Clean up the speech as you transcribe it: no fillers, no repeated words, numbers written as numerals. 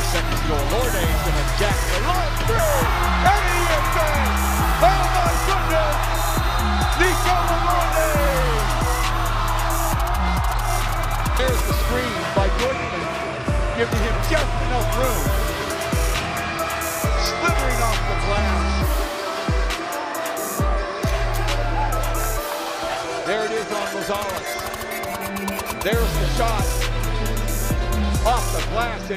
seconds to go. Lourdes going to jack the line through. And he is back. Oh my goodness. Nicola Lourdes. There's the screen by Dortmund, giving him just enough room. Slithering off the glass. There it is on Rosales. There's the shot off the glass.